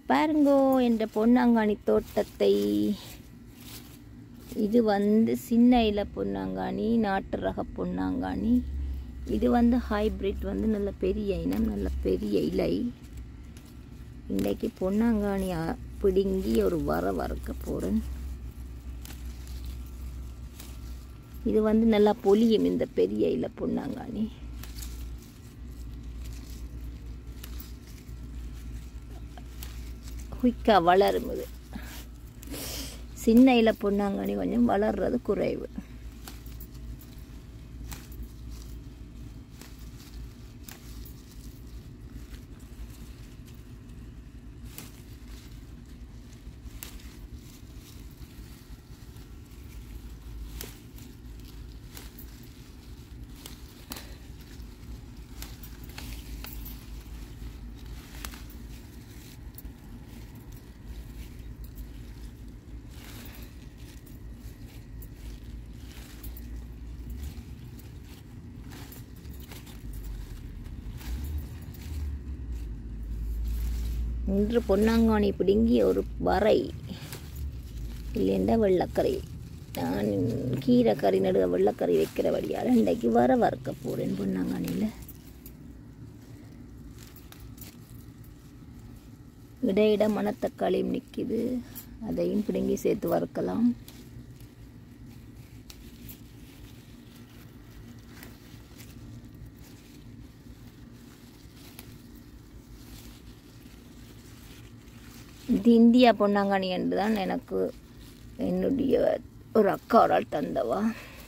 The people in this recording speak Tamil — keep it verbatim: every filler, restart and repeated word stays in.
பாருங்கோ என்ற பொன்னாங்கானி தோட்டத்தை. இது வந்து சின்ன இலை பொன்னாங்கானி, நாட்டு ரக பொன்னாங்கானி. இது வந்து ஹைப்ரிட், வந்து நல்ல பெரிய இனம், நல்ல பெரிய இலை. இன்றைக்கு பொன்னாங்கானி பிடுங்கி ஒரு வர வறுக்க போகிறேன். இது வந்து நல்லா பொலியும் இந்த பெரிய இலை பொன்னாங்கானி. குயிக்காக வளரும். இது சின்ன இலை பொன்னாங்கானி கொஞ்சம் வளர்றது குறைவு. இன்று பொன்னாங்கானி பிடுங்கி ஒரு வரை இல்லைண்டா வெள்ளைக்கறி. நான் கீரை கறி நடுவ வெள்ளைக்கறி வைக்கிற வழியால் இன்றைக்கு வர வறுக்க போகிறேன் பொன்னாங்கானியில். இடையிட மணத்தக்காளியும் நிற்கிது, அதையும் பிடுங்கி சேர்த்து வறுக்கலாம். இது இந்தியா பொன்னாங்கானி என்று தான் எனக்கு என்னுடைய ஒரு அக்கா ஒரு ஆள் தந்தவா.